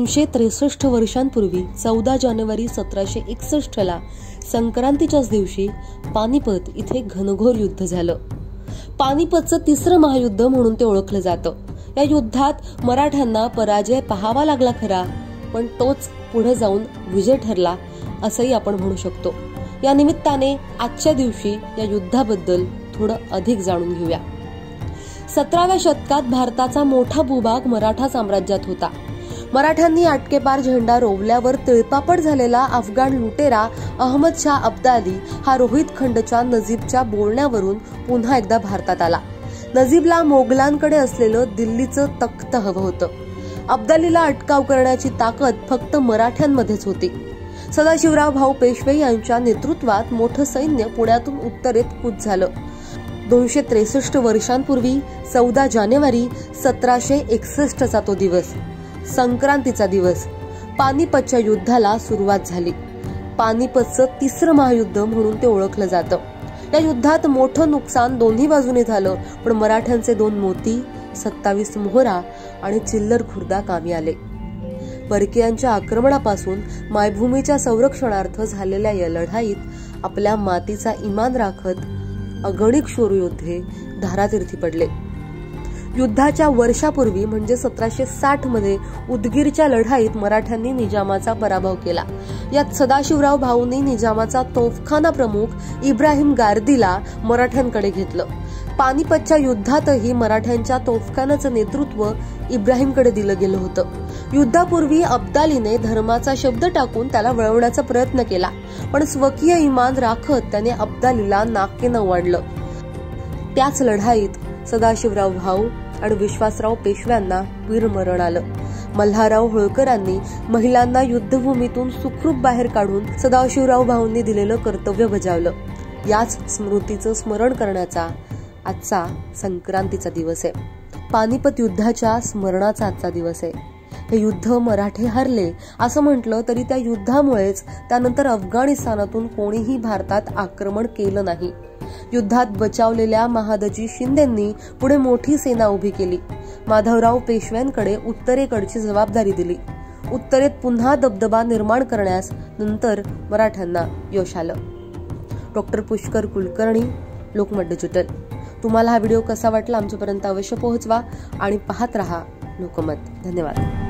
263 वर्षांपूर्वी 14 जानेवारी 1761 ला संक्रांतीच्याच दिवशी पानिपत इथे घनघोर युद्ध झालं। पानिपतचं तिसरं महायुद्ध म्हणून ते ओळखलं जातं। या युद्धात मराठ्यांना पराजय पाहावा लागला खरा, पण तोच पुढे जाऊन विजय ठरला असंही आपण म्हणू शकतो। या निमित्ताने आजच्या दिवशी या युद्धाबद्दल थोडं अधिक जाणून घेऊया। 17व्या शतकात भारताचा मोठा भूभाग मराठा साम्राज्यात होता। मराठ्यांनी अटकेपार झेंडा रोवल्यावर तिळपापड झालेला अफगाण लुटेरा अहमद शाह अब्दाली हा रोहित खंडच्या नजीबच्या बोलण्यावरून पुन्हा एकदा भारतात आला। नजीबला मोगलांकडे असलेलं दिल्लीचं तख्त हवं होतं। अब्दालीला अटकाव करण्याची ताकद फक्त मराठ्यांमध्येच होती। सदाशिवराव भाऊ पेशवे यांच्या नेतृत्वात मोठं सैन्य पुण्यातून उत्तरेत कूच झालं। 263 वर्षांपूर्वी 14 जानेवारी 1761 चा तो दिवस, संक्रांतीचा दिवस, पानिपतच्या युद्धाला सुरुवात झाली। पानिपतचं तिसरं महायुद्ध म्हणून ते ओळखलं जातं। या युद्धात मोठं नुकसान दोन्ही बाजूने झालं, पण मराठ्यांचे 2 मोती, 27 मोहरा आणि चिल्लर खुर्दा कामी आले। परकीयांच्या आक्रमणापासून मायभूमीच्या संरक्षणार्थ झालेल्या या लढाईत आपल्या मातीचा इमान राखत अगणित शूरयोद्धे धारातीर्थी पडले। युद्धाच्या वर्षापूर्वी म्हणजे 1760 मध्ये उदगीरच्या लढाईत मराठ्यांनी निजामाचा पराभव केला। यात सदाशिवराव भाऊंनी निजामाचा तोफखाना प्रमुख इब्राहिम गारदीला मराठ्यांकडे घेतलं। पानिपतच्या युद्धातही मराठ्यांच्या तोफखान्याचं नेतृत्व इब्राहिमकडे दिलं गेलं होतं। युद्धापूर्वी अब्दालीने धर्माचा शब्द टाकून त्याला वळवण्याचा प्रयत्न केला, पण स्वकीय इमान राखत त्याने अब्दालीला नाकेनं वाढलं। त्याच लढाईत सदाशिवराव भाऊ आणि विश्वासराव पेशव्यांना वीरमरण आलं। मल्हारराव होळकरांनी महिलांना युद्धभूमीतून सुखरूप बाहेर काढून सदाशिवराव भाऊंनी दिलेलं कर्तव्य बजावलं। याच स्मृतीचं स्मरण करण्याचा आजचा संक्रांतीचा दिवस आहे। पानिपत युद्धाच्या स्मरणाचा आजचा दिवस आहे। हे युद्ध मराठे हरले असं म्हटलं तरी त्या युद्धामुळेच त्यानंतर अफगाणिस्तानातून कोणीही भारतात आक्रमण केलं नाही। युद्धात बचावलेल्या महादजी शिंदेंनी पुढे मोठी सेना उभी केली। माधवराव पेशव्यांकडे उत्तरेकडची जबाबदारी दिली। उत्तरेत पुन्हा दबदबा निर्माण करण्यास नंतर मराठ्यांना यश आलं। Doctor Pushkar Kulkarni, Lokmat digital. तुम्हाला हा व्हिडिओ कसा वाटला आमच्यापर्यंत अवश्य पोहोचवा आणि पाहत रहा लोकमत। धन्यवाद।